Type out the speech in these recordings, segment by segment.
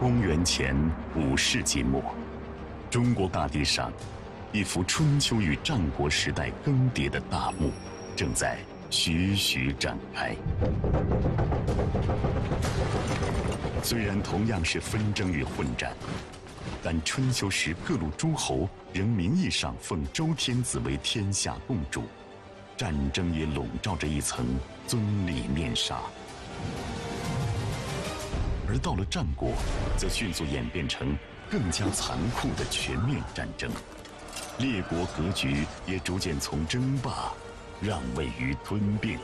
公元前5世纪末，中国大地上，一幅春秋与战国时代更迭的大幕，正在徐徐展开。虽然同样是纷争与混战，但春秋时各路诸侯仍名义上奉周天子为天下共主，战争也笼罩着一层尊礼面纱。而到了战国，则迅速演变成更加残酷的全面战争，列国格局也逐渐从争霸让位于吞并。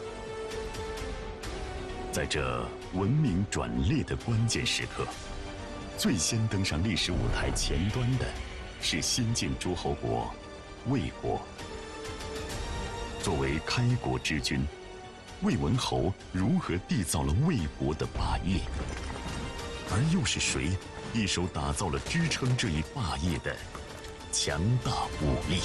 在这文明转捩的关键时刻，最先登上历史舞台前端的是新晋诸侯国魏国。作为开国之君，魏文侯如何缔造了魏国的霸业？而又是谁一手打造了支撑这一霸业的强大武力？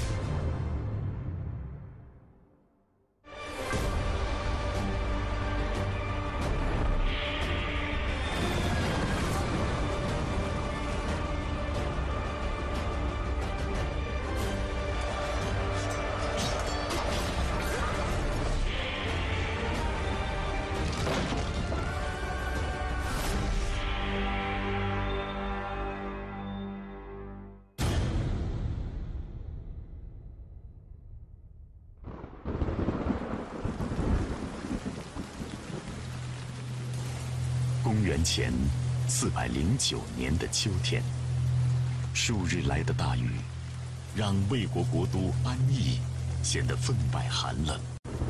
公元前409年的秋天，数日来的大雨，让魏国国都安邑显得分外寒冷。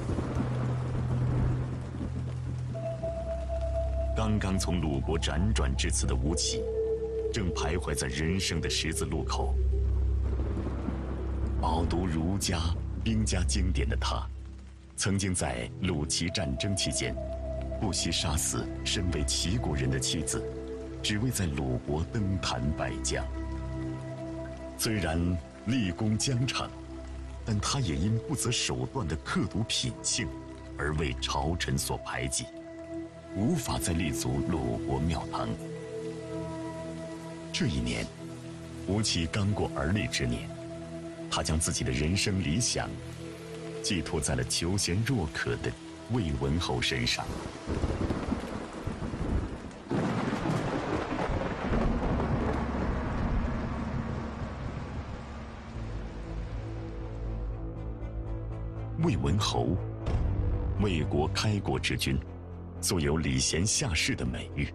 刚刚从鲁国辗转至此的吴起，正徘徊在人生的十字路口。饱读儒家、兵家经典的他，曾经在鲁齐战争期间，不惜杀死身为齐国人的妻子，只为在鲁国登坛拜将。虽然立功疆场，但他也因不择手段的刻毒品性而为朝臣所排挤，无法再立足鲁国庙堂。这一年，吴起刚过而立之年，他将自己的人生理想寄托在了求贤若渴的魏文侯身上。魏文侯，魏国开国之君，素有礼贤下士的美誉。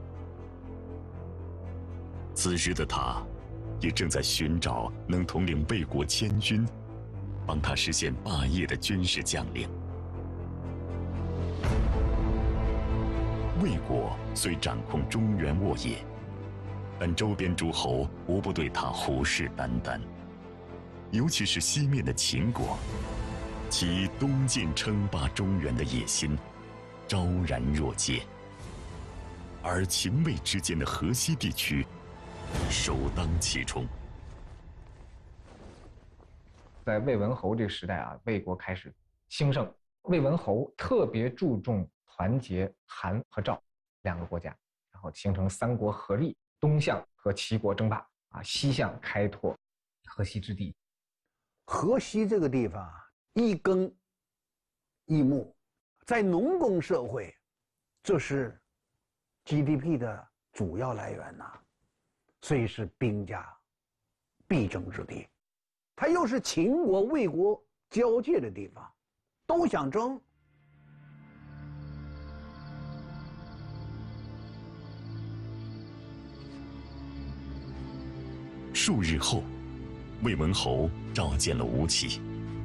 此时的他，也正在寻找能统领魏国千军，帮他实现霸业的军事将领。魏国虽掌控中原沃野，但周边诸侯无不对他虎视眈眈，尤其是西面的秦国，其东晋称霸中原的野心昭然若揭。而秦魏之间的河西地区首当其冲。 在魏文侯这个时代啊，魏国开始兴盛。魏文侯特别注重团结韩和赵两个国家，然后形成三国合力，东向和齐国争霸啊，西向开拓河西之地。 河西这个地方一耕一牧，在农耕社会，这是 GDP 的主要来源呐，所以是兵家必争之地。它又是秦国、魏国交界的地方，都想争。 数日后，魏文侯召见了吴起。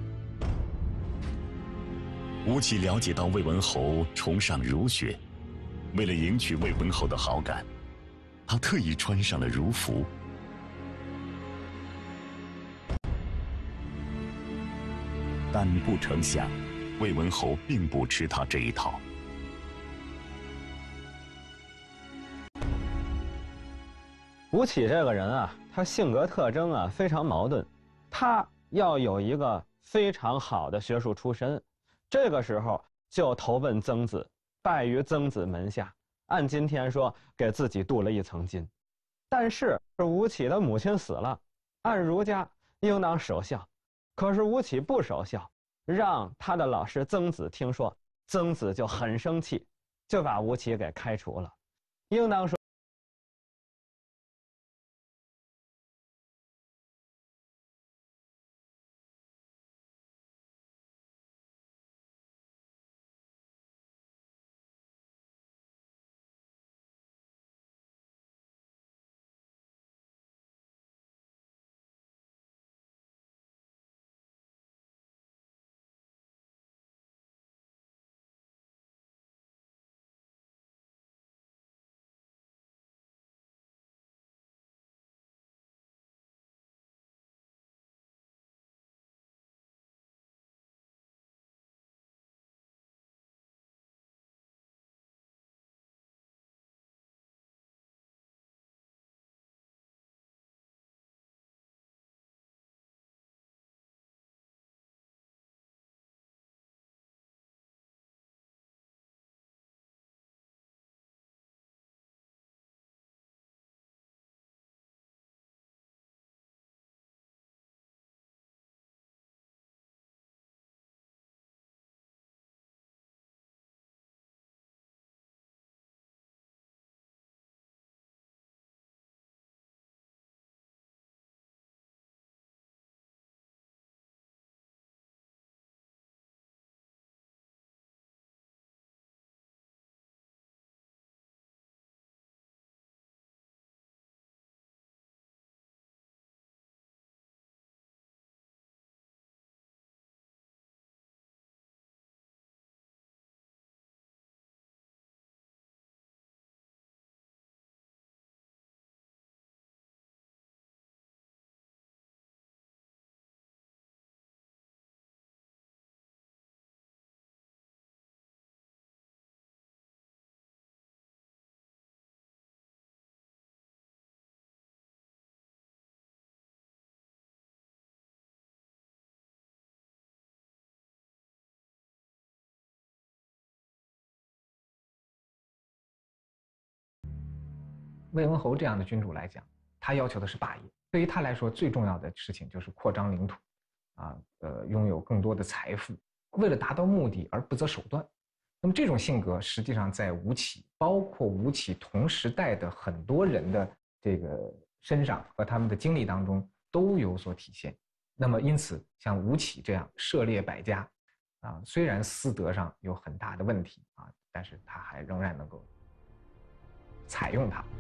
吴起了解到魏文侯崇尚儒学，为了赢取魏文侯的好感，他特意穿上了儒服。但不成想，魏文侯并不吃他这一套。 吴起这个人啊，他性格特征啊非常矛盾，他要有一个非常好的学术出身，这个时候就投奔曾子，拜于曾子门下， 按今天说给自己镀了一层金。但是吴起的母亲死了，按儒家应当守孝，可是吴起不守孝，让他的老师曾子听说，曾子就很生气，就把吴起给开除了。应当说， 魏文侯这样的君主来讲，他要求的是霸业，对于他来说最重要的事情就是扩张领土，拥有更多的财富，为了达到目的而不择手段。那么这种性格实际上在吴起，包括吴起同时代的很多人的这个身上和他们的经历当中都有所体现。那么因此，像吴起这样涉猎百家，虽然私德上有很大的问题但是他还仍然能够采用它。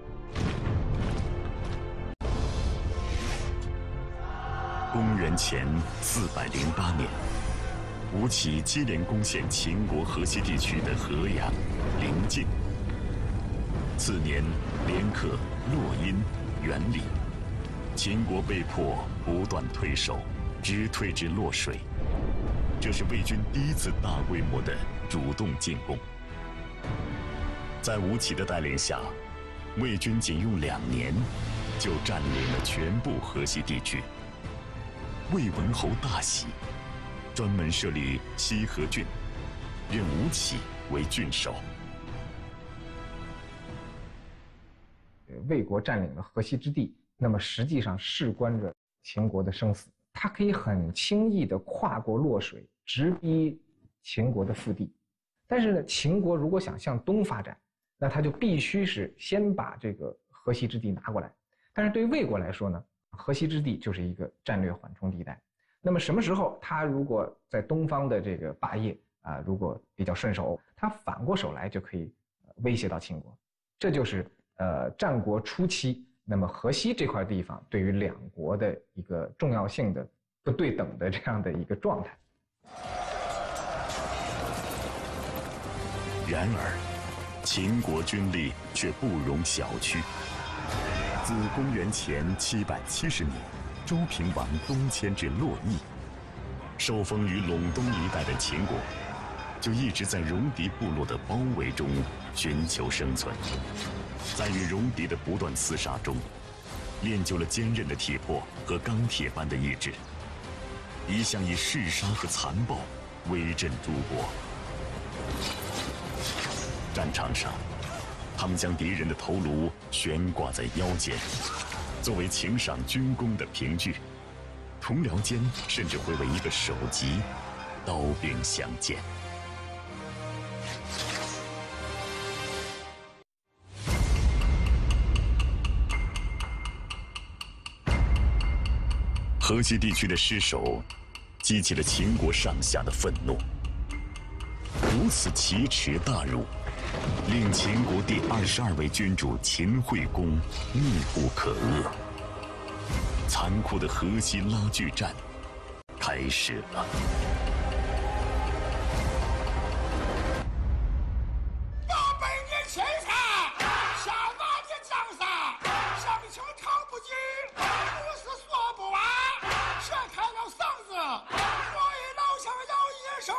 公元前408年，吴起接连攻陷秦国河西地区的河阳、临晋。次年，连克洛阴、原里，秦国被迫不断退守，直退至洛水。这是魏军第一次大规模的主动进攻。在吴起的带领下，魏军仅用2年就占领了全部河西地区。魏文侯大喜，专门设立西河郡，任吴起为郡守。 魏国占领了河西之地，那么实际上事关着秦国的生死。他可以很轻易地跨过洛水，直逼秦国的腹地。但是呢，秦国如果想向东发展，那他就必须是先把这个河西之地拿过来。但是对于魏国来说呢，河西之地就是一个战略缓冲地带。那么什么时候他如果在东方的这个霸业如果比较顺手，他反过手来就可以威胁到秦国。这就是战国初期，那么河西这块地方对于两国的一个重要性的不对等的这样的一个状态。 然而，秦国军力却不容小觑。自公元前770年，周平王东迁至洛邑，受封于陇东一带的秦国，就一直在戎狄部落的包围中寻求生存。在与戎狄的不断厮杀中，练就了坚韧的体魄和钢铁般的意志，一向以嗜杀和残暴威震诸国。战场上， 他们将敌人的头颅悬挂在腰间，作为请赏军功的凭据。同僚间甚至会为一个首级刀兵相见。河西地区的失守，激起了秦国上下的愤怒。如此奇耻大辱，令秦国第22位君主秦惠公怒不可遏。残酷的河西拉锯战开始了。 800年前杀，下马的江山，上清唱不尽，故事说不完，全开了嗓子，所以老乡要一声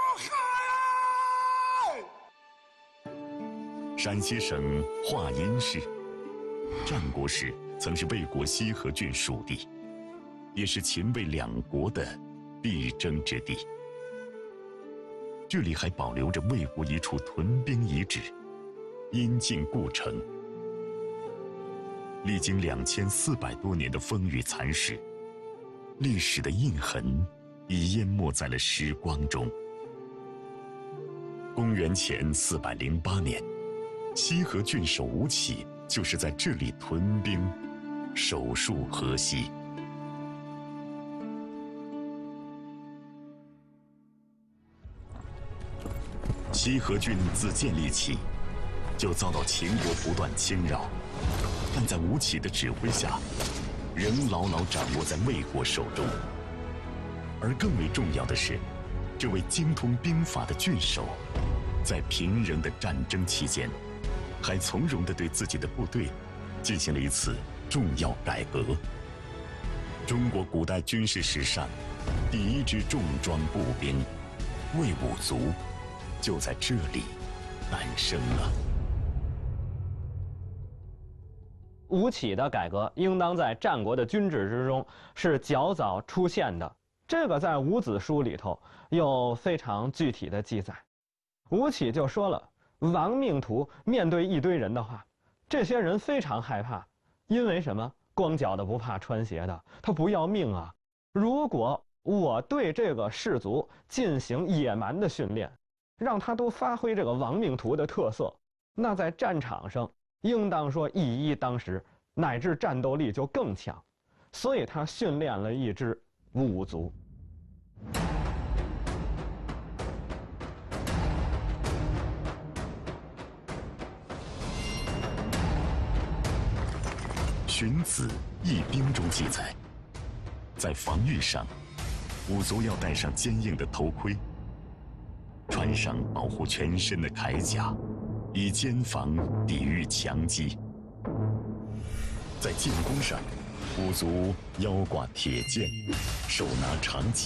嗨！ 陕西省华阴市，战国时曾是魏国西河郡属地，也是秦魏两国的必争之地。这里还保留着魏国一处屯兵遗址——阴晋故城。历经2400多年的风雨残蚀，历史的印痕已淹没在了时光中。公元前408年，西河郡守吴起就是在这里屯兵，守戍河西。西河郡自建立起，就遭到秦国不断侵扰，但在吴起的指挥下，仍牢牢掌握在魏国手中。而更为重要的是，这位精通兵法的郡守，在平壤的战争期间，还从容地对自己的部队进行了一次重要改革。中国古代军事史上第一支重装步兵魏武卒就在这里诞生了。 吴起的改革应当在战国的军制之中是较早出现的，这个在伍子书里头有非常具体的记载。吴起就说了，亡命徒面对一堆人的话，这些人非常害怕，因为什么？光脚的不怕穿鞋的，他不要命啊！如果我对这个士卒进行野蛮的训练，让他都发挥这个亡命徒的特色，那在战场上应当说一一当十，乃至战斗力就更强。所以他训练了一支武卒。 《荀子·义兵》中记载，在防御上，武卒要戴上坚硬的头盔，穿上保护全身的铠甲，以坚防抵御强击。在进攻上，武卒腰挂铁剑，手拿长戟；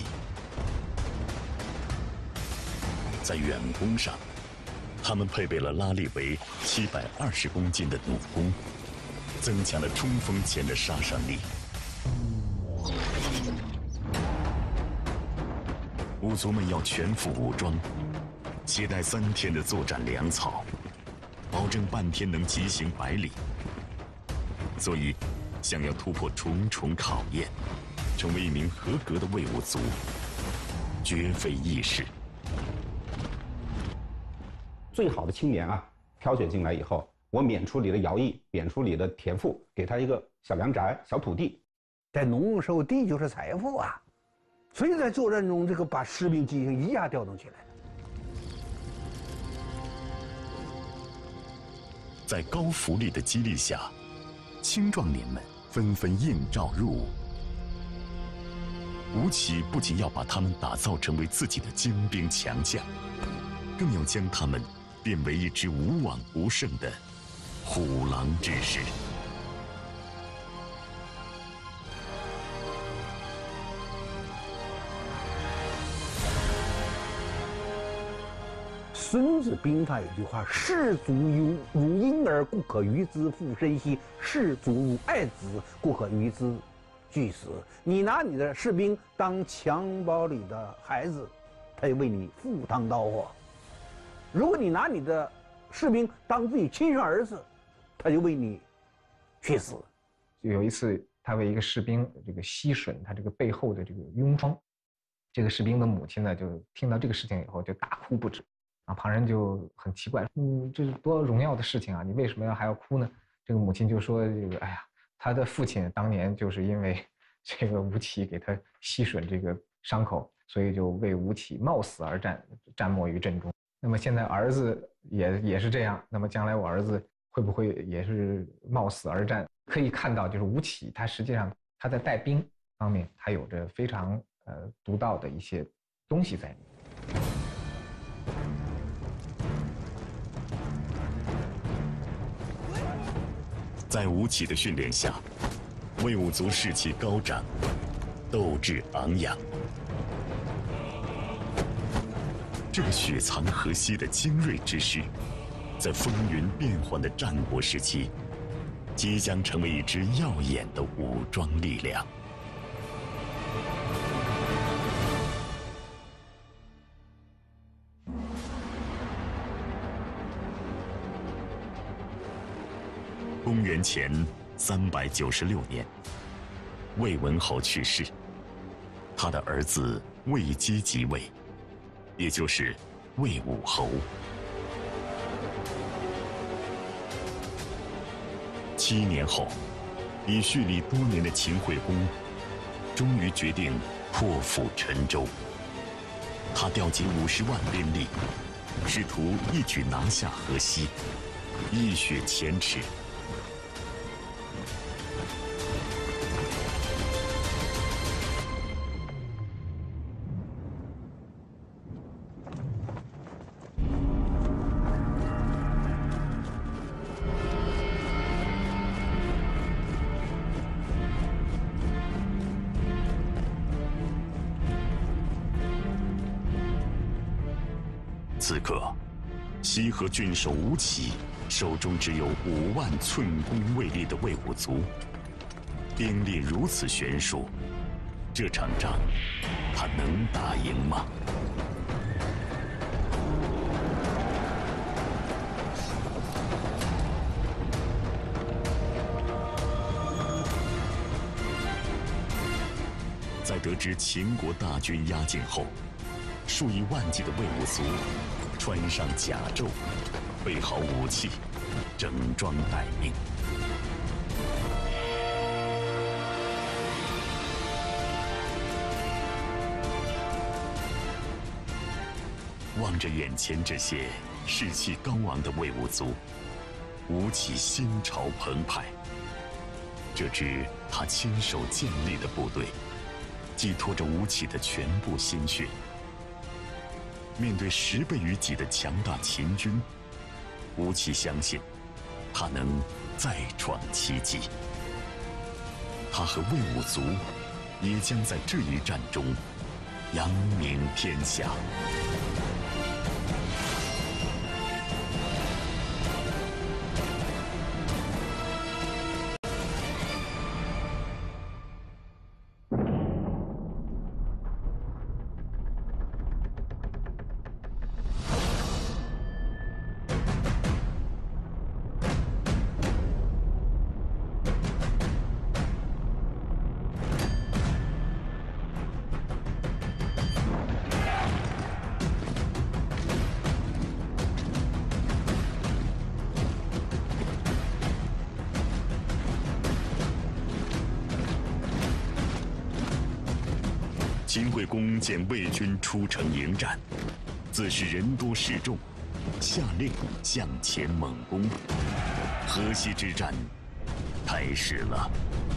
在远攻上，他们配备了拉力为720公斤的弩弓，增强了冲锋前的杀伤力。武卒们要全副武装，携带3天的作战粮草，保证半天能疾行100里。所以，想要突破重重考验，成为一名合格的魏武卒，绝非易事。 最好的青年啊，挑选进来以后，我免除你的徭役，免除你的田赋，给他一个小良宅、小土地。 在农耕时候，地就是财富啊，所以在作战中，这个把士兵激情一下调动起来了。 在高福利的激励下，青壮年们纷纷应召入伍。吴起不仅要把他们打造成为自己的精兵强将，更要将他们变为一支无往不胜的虎狼之师。 孙子兵法有句话：“士卒如婴儿，故可与之父生息；士卒如爱子，故可与之俱死。”你拿你的士兵当襁褓里的孩子，他就为你赴汤蹈火；如果你拿你的士兵当自己亲生儿子， 他就为你去死。 就有一次，他为一个士兵这个吸吮他这个背后的这个痈疮，这个士兵的母亲呢，就听到这个事情以后就大哭不止。啊，旁人就很奇怪，这是多荣耀的事情啊，你为什么还要哭呢？这个母亲就说，这个哎呀，他的父亲当年就是因为这个吴起给他吸吮这个伤口，所以就为吴起冒死而战，战没于阵中。那么现在儿子也是这样，那么将来我儿子会不会也是冒死而战？可以看到，就是吴起他实际上他在带兵方面，他有着非常独到的一些东西在里面。 在吴起的训练下，魏武卒士气高涨，斗志昂扬。这个雪藏河西的精锐之师，在风云变幻的战国时期，即将成为一支耀眼的武装力量。公元前396年，魏文侯去世，他的儿子魏姬即位，也就是魏武侯。7年后，已蓄力多年的秦惠公，终于决定破釜沉舟。他调集50万兵力，试图一举拿下河西，一雪前耻。此刻，西河郡守吴起手中只有5万寸弓未立的魏武卒，兵力如此悬殊，这场仗他能打赢吗？在得知秦国大军压境后，数以万计的魏武卒穿上甲胄，备好武器，整装待命。望着眼前这些士气高昂的魏武卒，吴起心潮澎湃。这支他亲手建立的部队，寄托着吴起的全部心血。面对10倍于己的强大秦军，吴起相信，他能再创奇迹。他和魏武卒也将在这一战中扬名天下。秦惠公见魏军出城迎战，自是人多势众，下令向前猛攻。河西之战开始了。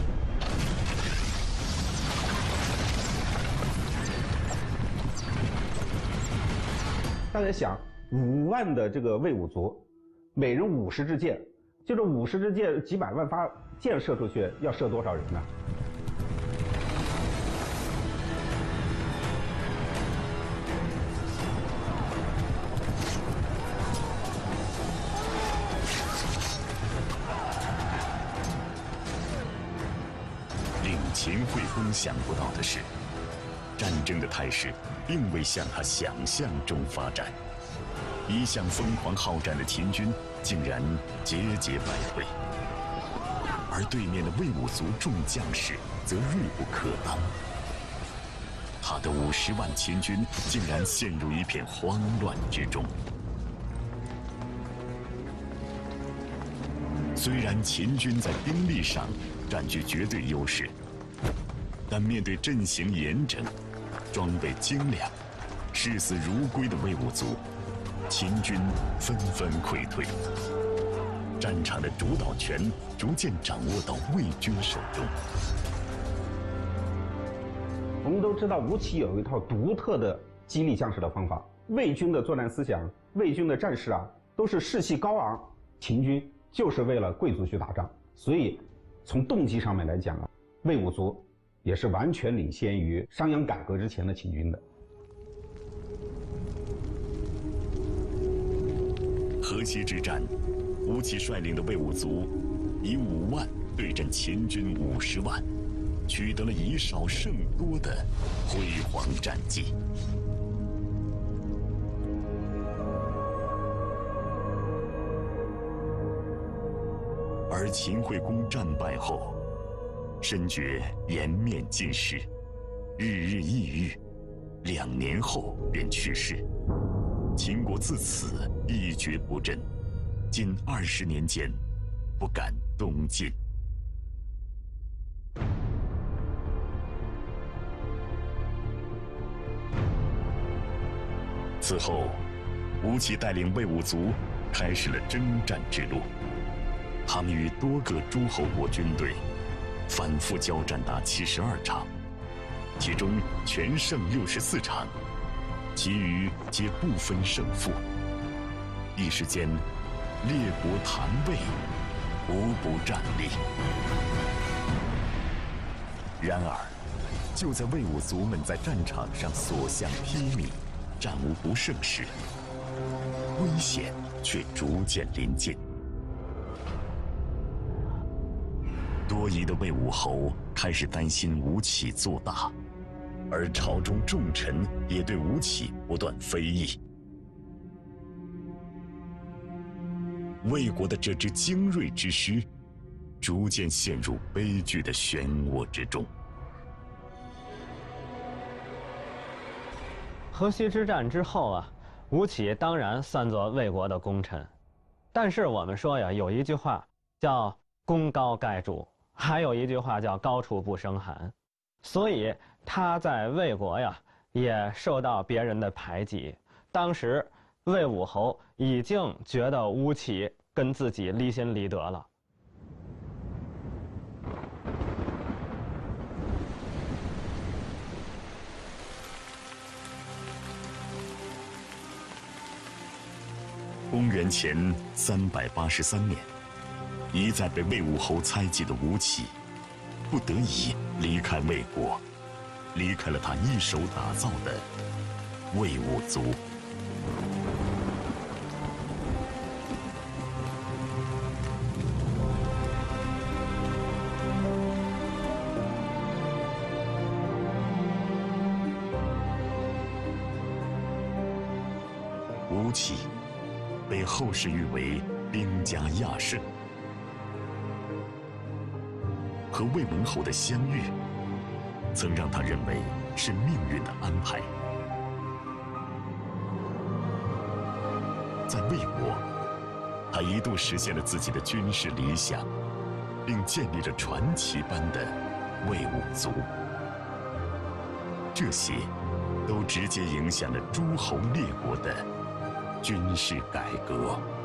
大家想，5万的这个魏武卒，每人50支箭，就这50支箭，几百万发箭射出去，要射多少人呢？ 令秦惠公想不到的是，战争的态势并未向他想象中发展。 一向疯狂好战的秦军竟然节节败退，而对面的魏武卒众将士则锐不可当。他的50万秦军竟然陷入一片慌乱之中。虽然秦军在兵力上占据绝对优势，但面对阵型严整、装备精良、视死如归的魏武卒，秦军纷纷溃退，战场的主导权逐渐掌握到魏军手中。 我们都知道吴起有一套独特的激励将士的方法，魏军的作战思想，魏军的战士啊，都是士气高昂，秦军就是为了贵族去打仗，所以从动机上面来讲啊，魏武卒也是完全领先于商鞅改革之前的秦军的。 河西之战，吴起率领的魏武卒以5万对阵秦军50万，取得了以少胜多的辉煌战绩。而秦惠公战败后，深觉颜面尽失，日日抑郁，2年后便去世。秦国自此一蹶不振，近20年间不敢东进。此后，吴起带领魏武卒开始了征战之路。他们与多个诸侯国军队反复交战达72场，其中全胜64场，其余皆不分胜负。一时间，列国坛魏，无不战栗。然而，就在魏武卒们在战场上所向披靡、战无不胜时，危险却逐渐临近。多疑的魏武侯开始担心吴起做大，而朝中重臣也对吴起不断非议。魏国的这支精锐之师，逐渐陷入悲剧的漩涡之中。 河西之战之后啊，吴起当然算作魏国的功臣，但是我们说呀，有一句话叫“功高盖主”。还有一句话叫“高处不胜寒”，所以他在魏国呀也受到别人的排挤。当时魏武侯已经觉得吴起跟自己离心离德了。 公元前383年。一再被魏武侯猜忌的吴起，不得已离开魏国，离开了他一手打造的魏武卒。吴起被后世誉为兵家亚圣。和魏文侯的相遇，曾让他认为是命运的安排。在魏国，他一度实现了自己的军事理想，并建立着传奇般的魏武卒。这些都直接影响了诸侯列国的军事改革。